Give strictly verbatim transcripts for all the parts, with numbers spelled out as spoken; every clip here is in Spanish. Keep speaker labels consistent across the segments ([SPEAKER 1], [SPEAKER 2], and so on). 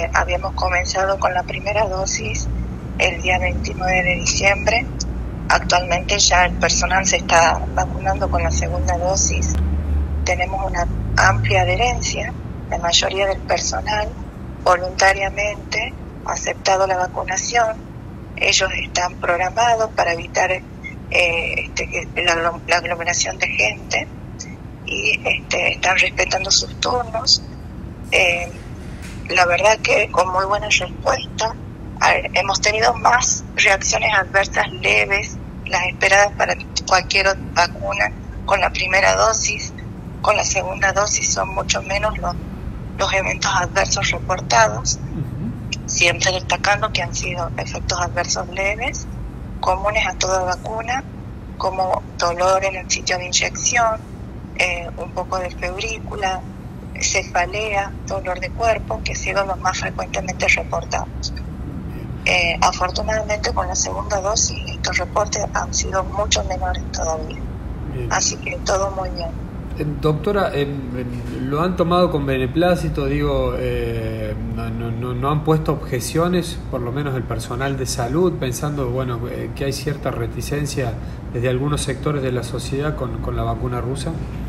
[SPEAKER 1] este, habíamos comenzado con la primera dosis el día veintinueve de diciembre. Actualmente ya el personal se está vacunando con la segunda dosis. Tenemos una amplia adherencia. La mayoría del personal voluntariamente ha aceptado la vacunación. Ellos están programados para evitar eh, este, la, la aglomeración de gente y este, están respetando sus turnos. Eh, la verdad que con muy buena respuesta. Hemos tenido más reacciones adversas leves, las esperadas para cualquier vacuna con la primera dosis. Con la segunda dosis son mucho menos los, los eventos adversos reportados, siempre destacando que han sido efectos adversos leves, comunes a toda vacuna, como dolor en el sitio de inyección, eh, un poco de febrícula, cefalea, dolor de cuerpo, que han sido los más frecuentemente reportados. Eh, afortunadamente con la segunda dosis estos reportes han sido mucho menores todavía. Bien. Así que todo muy bien.
[SPEAKER 2] Eh, doctora, eh, ¿lo han tomado con beneplácito? Digo, eh, no, no, no han puesto objeciones, por lo menos el personal de salud, pensando bueno eh, que hay cierta reticencia desde algunos sectores de la sociedad con, con la vacuna rusa.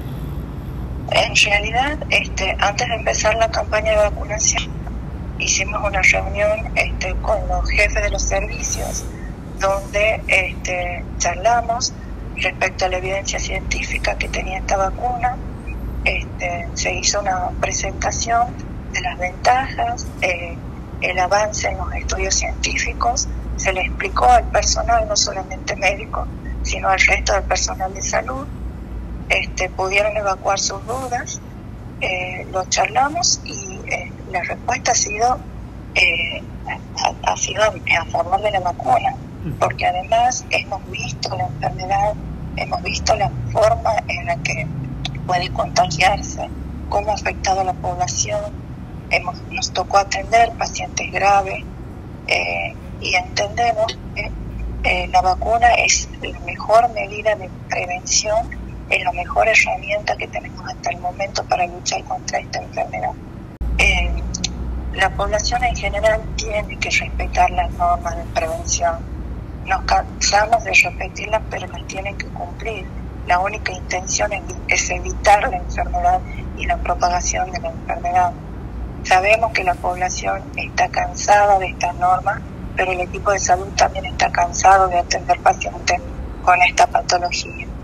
[SPEAKER 1] En realidad, este, antes de empezar la campaña de vacunación, hicimos una reunión este, con los jefes de los servicios donde este, charlamos respecto a la evidencia científica que tenía esta vacuna. Este, se hizo una presentación de las ventajas, eh, el avance en los estudios científicos, se le explicó al personal, no solamente médico, sino al resto del personal de salud. Este, pudieron evacuar sus dudas, eh, lo charlamos y eh, la respuesta ha sido eh, ha, ha sido a favor de la vacuna, porque además hemos visto la enfermedad, hemos visto la forma en la que puede contagiarse, cómo ha afectado a la población. Hemos, nos tocó atender pacientes graves eh, y entendemos que eh, la vacuna es la mejor medida de prevención, es la mejor herramienta que tenemos hasta el momento para luchar contra esta enfermedad. Eh, la población en general tiene que respetar las normas de prevención. Nos cansamos de repetirlas, pero las tienen que cumplir. La única intención es, es evitar la enfermedad y la propagación de la enfermedad. Sabemos que la población está cansada de estas normas, pero el equipo de salud también está cansado de atender pacientes con esta patología.